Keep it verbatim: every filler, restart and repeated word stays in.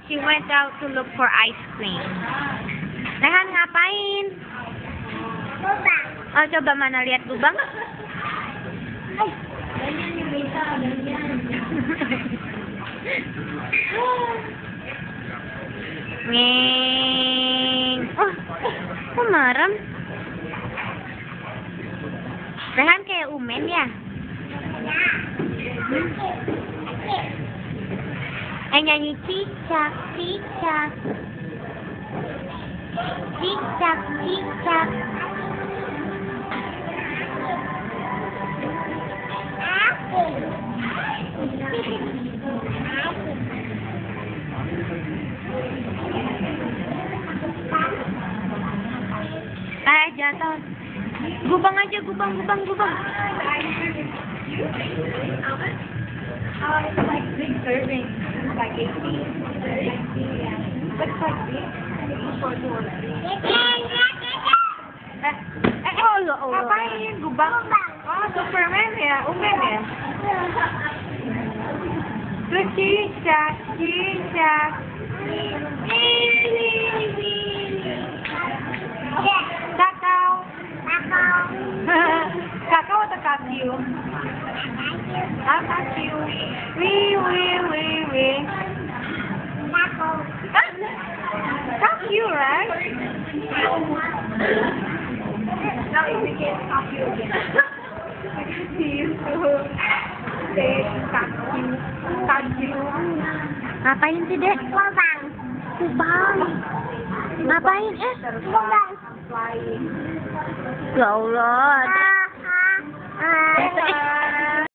She went out to look for ice cream. Rehan ngapain? Lubang. Oh, coba mana lihat lubang? Ngeng. Oh, kok merem? Rehan kayak Umen ya? Eh, nyanyi cicak, cicak. Cicak, cicak. Eh, jatuh. Gubang aja, gubang, gubang, gubang. Oh, it's like big serving. Like eighteen. Looks like big. Eh, eh, oh, lo, oh, lo. Ngapain? Gubang? Oh, Superman ya? Umen ya? Terus cicak, cicak. Kakao. Kakao atau kakiu? Ah, kakiu. Wih, wih, wih, wih. Kakiu, right? Now you became kakiu again. See you soon. Say kakiu. Kakiu. Ngapain sih, Dek? Lubang. Lubang. Ngapain, eh? Lubang. Flying. Ya Allah. Ah, ah, ah.